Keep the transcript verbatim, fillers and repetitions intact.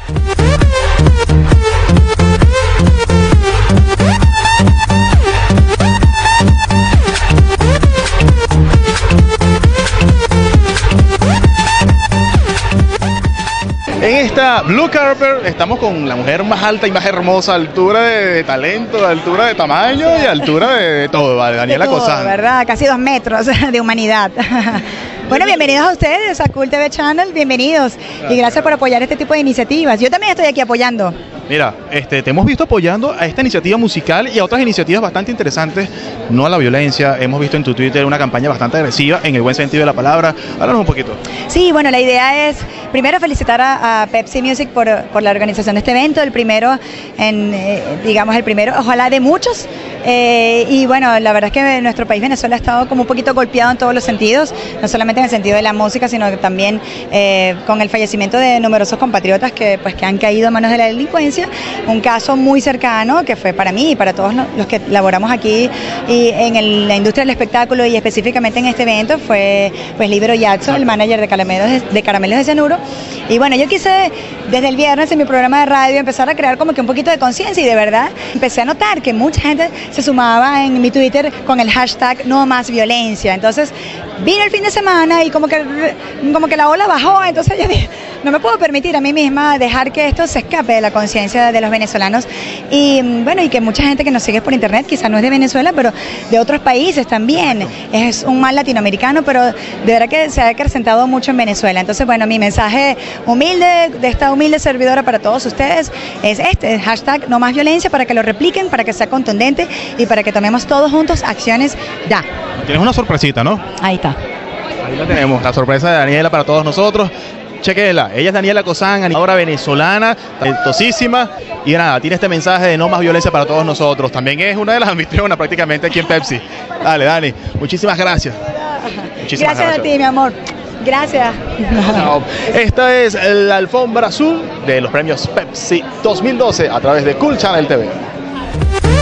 En esta Blue Carpet estamos con la mujer más alta y más hermosa, altura de, de talento, altura de tamaño y altura de, de todo, ¿vale? Daniela de todo, Cosán. ¿Verdad? Casi dos metros de humanidad. Bueno, bienvenidos a ustedes, a Cool T V Channel, bienvenidos. Gracias. Y gracias por apoyar este tipo de iniciativas. Yo también estoy aquí apoyando. Mira, este, te hemos visto apoyando a esta iniciativa musical y a otras iniciativas bastante interesantes, no a la violencia. Hemos visto en tu Twitter una campaña bastante agresiva, en el buen sentido de la palabra. Háblanos un poquito. Sí, bueno, la idea es, primero, felicitar a, a Pepsi Music por, por la organización de este evento, el primero, en, eh, digamos, el primero, ojalá de muchos. Eh, y bueno, la verdad es que nuestro país, Venezuela, ha estado como un poquito golpeado en todos los sentidos, no solamente en el sentido de la música, sino que también eh, con el fallecimiento de numerosos compatriotas que, pues, que han caído a manos de la delincuencia. Un caso muy cercano que fue para mí y para todos los que laboramos aquí y en el, la industria del espectáculo y específicamente en este evento fue pues Libero Jackson, el manager de Caramelos de, de Caramelos de Cianuro. Y bueno, yo quise desde el viernes en mi programa de radio empezar a crear como que un poquito de conciencia y de verdad empecé a notar que mucha gente se sumaba en mi Twitter con el hashtag no más violencia. Entonces vine el fin de semana y como que, como que la ola bajó, entonces yo dije, no me puedo permitir a mí misma dejar que esto se escape de la conciencia de los venezolanos y bueno, y que mucha gente que nos sigue por internet, quizás no es de Venezuela, pero de otros países también. Es un mal latinoamericano, pero de verdad que se ha acrecentado mucho en Venezuela. Entonces, bueno, mi mensaje humilde de esta humilde servidora para todos ustedes es este, hashtag no más violencia, para que lo repliquen, para que sea contundente y para que tomemos todos juntos acciones ya. Tienes una sorpresita, ¿no? Ahí está. Ahí la tenemos, la sorpresa de Daniela para todos nosotros. Chequenla, ella es Daniela Cosán, animadora venezolana, talentosísima, y nada, tiene este mensaje de no más violencia para todos nosotros. También es una de las anfitrionas prácticamente aquí en Pepsi. Dale, Dani, muchísimas gracias. Muchísimas gracias, gracias a ti, mi amor. Gracias. Chao. Esta es la alfombra azul de los premios Pepsi dos mil doce a través de Cool Channel T V.